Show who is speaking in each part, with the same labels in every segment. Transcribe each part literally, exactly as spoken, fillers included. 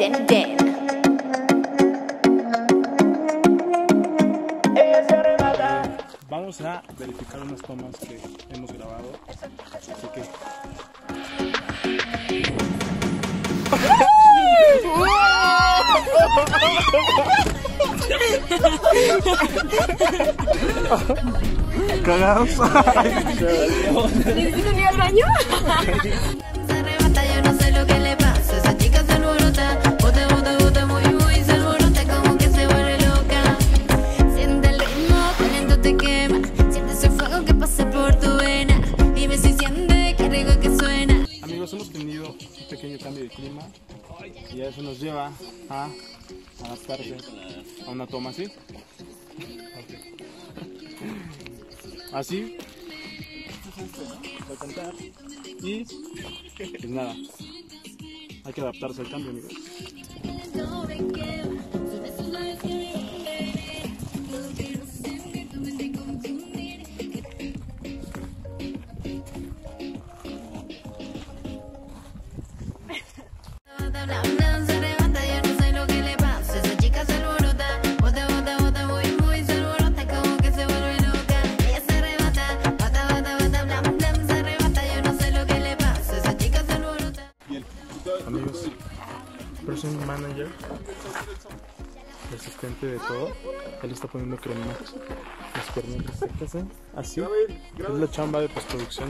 Speaker 1: Den Den.
Speaker 2: Vamos a verificar unas tomas que hemos grabado. Así que... ¡Cagados!
Speaker 3: ¿Necesito ir al baño?
Speaker 1: Se arrebata, yo no sé lo que le pasa. Esa chica se alborota, bota, bota, bota muy, muy, se alborota como que se vuelve loca. Siente el ritmo, caliente te quema. Siente ese fuego que pasa por tu vena. Dime si siente que rico que suena.
Speaker 2: Amigos, hemos tenido un pequeño cambio de clima y eso nos lleva a adaptarse a una toma así. Así. Voy a cantar. Y pues nada, hay que adaptarse al cambio, amigos. Amigos, person manager, el asistente de todo, él está poniendo crema las piernas secas, ¿eh? Así es la chamba de postproducción.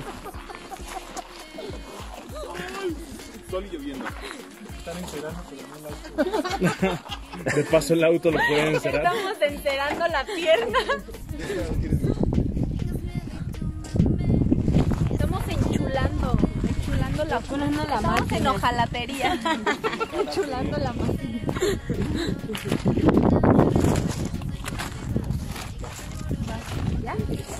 Speaker 4: Sol y lloviendo.
Speaker 2: Están encerando, pero no el auto. De paso el auto lo pueden encerrar.
Speaker 3: Estamos encerando la pierna. Estamos enchulando. Enchulando la
Speaker 5: Enchulando la
Speaker 3: Estamos
Speaker 5: máquina.
Speaker 3: en hojalatería. Enchulando la máquina. ¿Ya?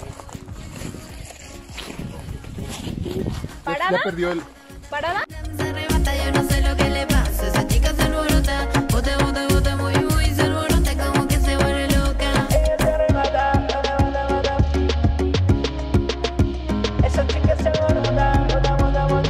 Speaker 3: ¿Parada?
Speaker 4: Ya perdió el...
Speaker 3: ¿Parada?
Speaker 1: Se arrebata, yo no sé lo que le pasa. Esa chica se alborota, bota, bota, bota muy, muy, se alborota como que se vuelve loca. Ella se arrebata, bota, bota, bota. Esa chica se alborota, bota, bota, bota.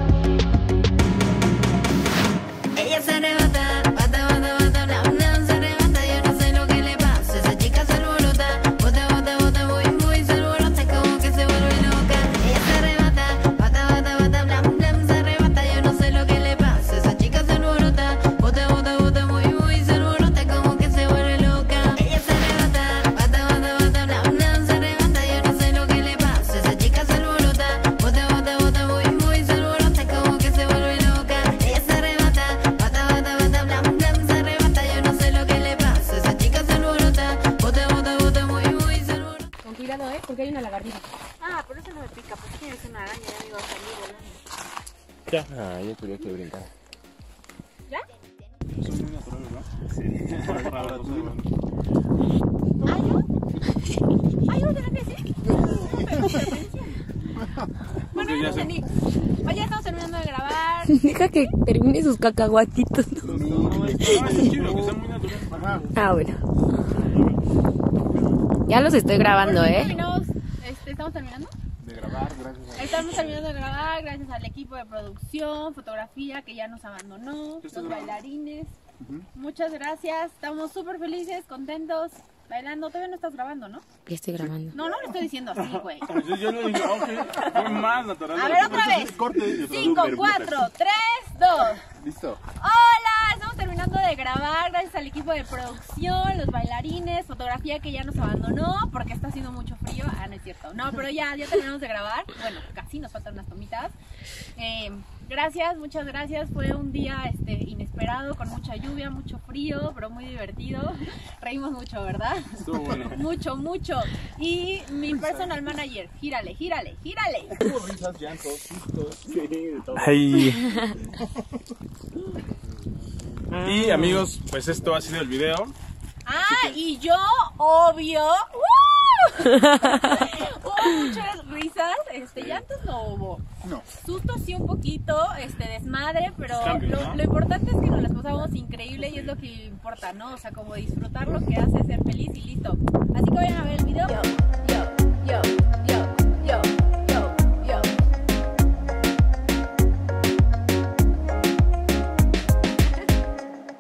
Speaker 1: Ella se arrebata, bata, bata, bata, bla, bla, se arrebata, yo no sé lo que le pasa. Esa chica se alborota, bota, bota, bota muy, muy, se alborota como que se vuelve loca. Ella se arrebata, bata, bata, bata, bla, bla, se arrebata, yo no sé lo que le pasa. Esa chica se alborota, bota, bota, bota muy, muy, se alborota como que se vuelve loca. Ella se arrebata, bata, bata, bata, bla, bla, se arrebata, yo no sé lo que le pasa. Esa chica se alborota, bota, bota, bota muy, muy, se alborota como que se vuelve loca. Ella se arrebata, bata, bata, bata, bla, bla, se arrebata, yo no sé lo que le pasa. Esa chica se alborota, bota, bota, bota muy, muy, se alborota.
Speaker 5: Con cuidado, ¿eh? Porque hay una lagartija.
Speaker 3: Ah, por eso no me pica, porque tienes una araña, ya me iba a salir volando.
Speaker 2: Ya.
Speaker 4: Ah, yo quería que brincar.
Speaker 3: ¿Ya?
Speaker 2: Eso es muy natural, ¿verdad? Sí. Para, para tu vida.
Speaker 3: ¿Ay, yo? ¿Ay, yo tenía que decir? Bueno, ya lo entendí. Oye, estamos terminando de grabar.
Speaker 5: Deja que termine sus cacahuatitos.
Speaker 2: No, no, es chido, que sea muy natural. Ajá.
Speaker 5: Ah, bueno. Ya los estoy grabando, ¿eh?
Speaker 3: Terminamos, este, estamos terminando.
Speaker 4: De grabar, gracias a...
Speaker 3: Estamos terminando de grabar gracias al equipo de producción, fotografía que ya nos abandonó, los bailarines. Muchas gracias, estamos súper felices, contentos, bailando. Todavía no estás grabando, ¿no?
Speaker 5: Ya estoy grabando.
Speaker 3: No, no lo estoy diciendo así, güey.
Speaker 2: Yo, yo le dije, ok, fue más natural.
Speaker 3: A ver, otra vez.
Speaker 4: Corte.
Speaker 3: cinco, cuatro, tres, dos.
Speaker 4: Listo.
Speaker 3: Hola, estamos terminando de grabar gracias al equipo de producción, los bailarines, fotografía que ya nos abandonó porque está haciendo mucho frío. Ah, no es cierto. No, pero ya, ya terminamos de grabar. Bueno, casi nos faltan unas tomitas. Eh, gracias, muchas gracias. Fue un día este, inesperado, con mucha lluvia, mucho frío, pero muy divertido. Reímos mucho, ¿verdad?
Speaker 2: Estuvo bueno.
Speaker 3: Mucho, mucho. Y mi personal manager, gírale, gírale, gírale.
Speaker 4: Hubo risas, llantos, sustos.
Speaker 2: Sí, de todo. Ay. Y amigos, pues esto ha sido el video.
Speaker 3: Ah, y yo, obvio, ¡uh! hubo muchas risas, este, llantos no hubo.
Speaker 4: No.
Speaker 3: Sustos sí un poquito, este, desmadre, pero
Speaker 2: Cambio,
Speaker 3: lo,
Speaker 2: ¿no?
Speaker 3: lo importante es que nos las pasamos increíble y es lo que importa, ¿no? O sea, como disfrutar lo que hace ser feliz y listo. Así que vayan a ver el video. Yo, yo, yo.